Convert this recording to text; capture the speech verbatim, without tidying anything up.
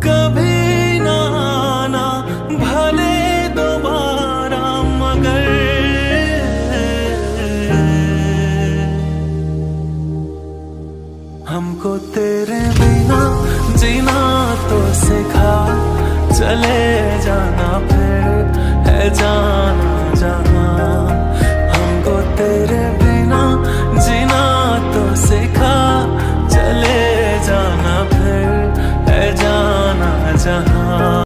कभी ना आना भले दोबारा, मगर हमको तेरे बिना जीना तो सिखा, चले जाना फिर है जाना